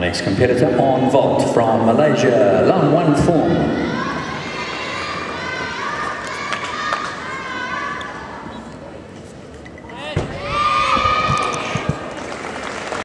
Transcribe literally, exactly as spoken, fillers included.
next competitor on vault from Malaysia, Lam Wan Foong.